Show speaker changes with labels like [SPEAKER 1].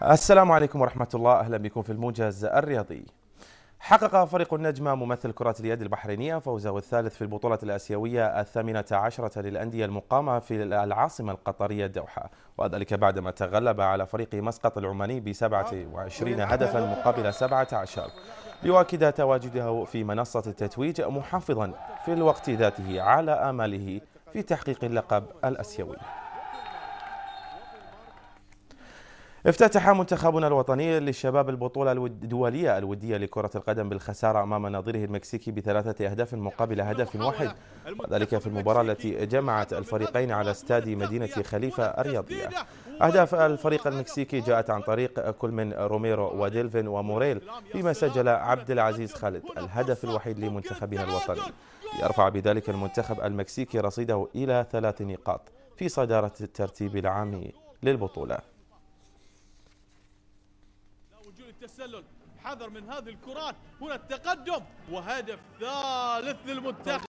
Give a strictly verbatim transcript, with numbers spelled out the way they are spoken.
[SPEAKER 1] السلام عليكم ورحمة الله، أهلا بكم في الموجز الرياضي. حقق فريق النجمة ممثل كرة اليد البحرينية فوزه الثالث في البطولة الآسيوية الثامنة عشرة للأندية المقامة في العاصمة القطرية الدوحة، وذلك بعدما تغلب على فريق مسقط العماني بسبعة وعشرين هدفا مقابل سبعة عشر، ليؤكد تواجده في منصة التتويج محافظا في الوقت ذاته على آماله في تحقيق اللقب الآسيوي. افتتح منتخبنا الوطني للشباب البطولة الدولية الودية لكرة القدم بالخسارة أمام نظيره المكسيكي بثلاثة أهداف مقابل هدف واحد، وذلك في المباراة التي جمعت الفريقين على استاد مدينة خليفة الرياضية. أهداف الفريق المكسيكي جاءت عن طريق كل من روميرو وديلفين وموريل، فيما سجل عبد العزيز خالد الهدف الوحيد لمنتخبنا الوطني، ليرفع بذلك المنتخب المكسيكي رصيده إلى ثلاث نقاط في صدارة الترتيب العام للبطولة.
[SPEAKER 2] التسلل، حذر من هذه الكرات، هنا التقدم وهدف ثالث للمنتخب.